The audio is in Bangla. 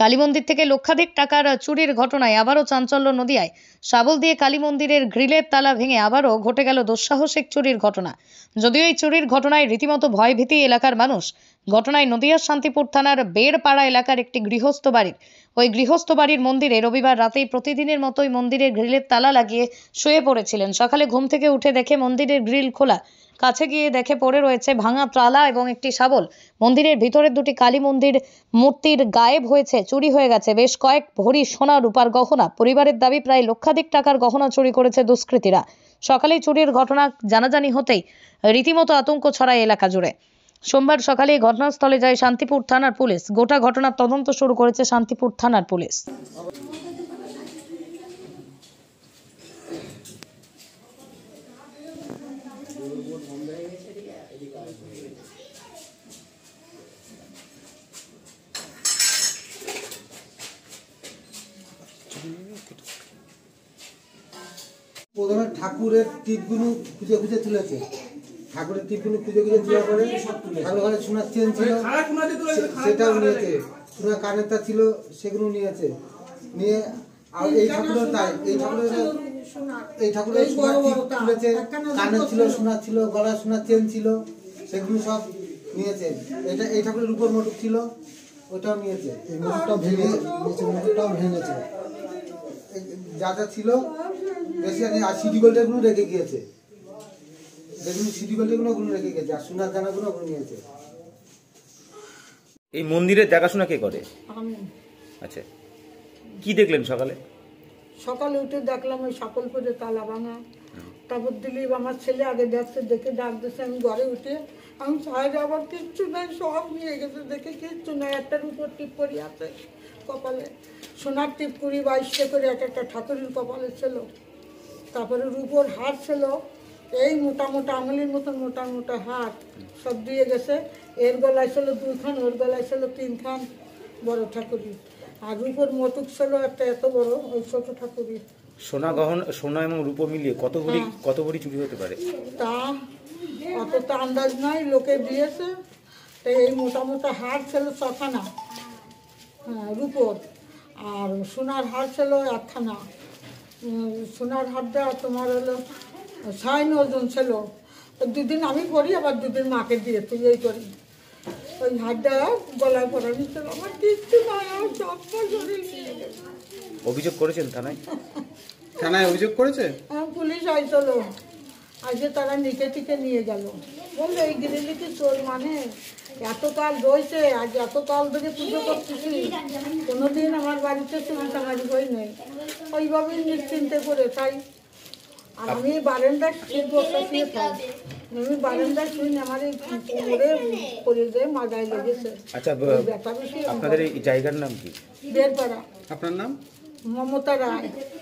কালী মন্দির থেকে লক্ষাধিক টাকার চুরির ঘটনায় আবারও চাঞ্চল্য নদিয়ায়। শাবল দিয়ে কালী মন্দিরের গ্রিলের তালা ভেঙে আবারও ঘটে গেল দুঃসাহসিক চুরির ঘটনা। যদিও এই চুরির ঘটনায় রীতিমতো ভয়ভীতি এলাকার মানুষ। ঘটনায় নদিয়ার শান্তিপুর থানার বেড়পাড়া এলাকার একটি গৃহস্থ বাড়ির ওই গৃহস্থ বাড়ির মন্দিরে রবিবার রাতেই প্রতিদিনের মতোই মন্দিরের গ্রিলের তালা লাগিয়ে শুয়ে পড়েছিলেন। সকালে ঘুম থেকে উঠে দেখে মন্দিরের গ্রিল খোলা। কাছে গিয়ে দেখে পড়ে রয়েছে ভাঙা তালা এবং একটি শাবল। মন্দিরের ভিতরের দুটি কালী মন্দির মূর্তির গায়েব হয়েছে, চুরি হয়ে গেছে বেশ কয়েক ভরি সোনা রূপার গহনা। পরিবারের দাবি প্রায় লক্ষাধিক টাকার গহনা চুরি করেছে দুষ্কৃতীরা। সকালেই চুরির ঘটনা জানাজানি হতেই রীতিমতো আতঙ্ক ছড়ায় এলাকা জুড়ে। সোমবার সকালে ঘটনাস্থলে যায় শান্তিপুর থানার পুলিশ। গোটা ঘটনার তদন্ত শুরু করেছে শান্তিপুর থানার পুলিশ। প্রথমে ঠাকুরের টিপগুলো খুঁজে খুঁজে তুলেছে। ঠাকুরের টিপগুলো খুঁজে খুঁজে তোলার পরে ঠাকুরের ঘরে সোনার চেন ছিল, সেটাও নিয়েছে। সোনার কানের তার ছিল, সেগুলো নিয়েছে। নিয়ে আর এই ঠাকুরের তাই এই ঠাকুরের সোনার টিপ তুলেছে, কানের ছিল সোনার ছিল, গলার সোনার চেন ছিল, সেগুলো সব নিয়েছে। এই ঠাকুরের উপর মোটর ছিল, ওটাও নিয়েছে। এই মোটরটাও ভেঙেছে। যা যা ছিল বেশি আর সিডি গোল্ডেরগুলো রেখে গিয়েছে। দেখুন সিডি গোল্ডেরগুলো রেখে গেছে, আর সোনার দানাগুলো নিয়েছে। এই মন্দিরের দেখাশোনা কে করে? আমি। আচ্ছা, কি দেখলেন সকালে? সকালে উঠে দেখলাম ওই সকলপুরে তালা ভাঙা। তারপর দিলীপ আমার ছেলে আগে দেখছে, দেখে ডাক দিচ্ছে। আমি ঘরে উঠে আমি সাইডে আবার কিচ্ছু নাই, সব নিয়ে গেছে। দেখে কিচ্ছু নাই, একটার উপর টিপ করি আছে কপালে, সোনার টিপ 20-22টা করে এক একটা ঠাকুরের কপালে ছিল। তারপরে রূপোর হার ছিল, এই মোটা মোটা আঙুলির মতন মোটা মোটা হার সব দিয়ে গেছে। এর গলায় ছিল 2 খান, ওর গলায় ছিল 3 খান বড় ঠাকুরি। আর রূপোর মটুক ছিল একটা এত বড়, ওই ছোট ঠাকুরি। সোনা সোনা এবং রূপো মিলিয়ে কত ভরি চুরি হতে পারে? তা অত তো আন্দাজ নাই, লোকে দিয়েছে। তো এই মোটা মোটা হার ছিল 6 খানা, হ্যাঁ রূপোর। আর সোনার হার ছিল 1 খানা। সোনার হারটা তোমার হলো 6 ওজন ছিল। 2 দিন আমি পড়ি, আবার 2 দিন মাকে দিয়ে তুই এই করি। ওই হারটা গলায় পড়ানি ছিল, আমার কিচ্ছু নাই, আমার সব শরীর নিয়ে গেছে। অভিযোগ করেছেন থানায়? থানায় অভিযোগ করেছে? হ্যাঁ, পুলিশ আইছিল, আজকে তারা নিকে টিকে নিয়ে গেল। বললো এই গিরিলি কি চোর মানে? এতকাল রয়েছে, আজ এতকাল ধরে পুজো করতেছি, কোনোদিন আমার বাড়িতে চুরি চামারি হয়ে নেই। ওইভাবেই নিশ্চিন্তে করে তাই। আর আমি বারান্দায় বসে থাই, আমি বারান্দায় শুনি আমার এই কোমরে পড়ে যায়, মাথায় লেগেছে। আচ্ছা, আপনাদের এই জায়গার নাম কি? বেড়পাড়া। আপনার নাম? মমতা রায়।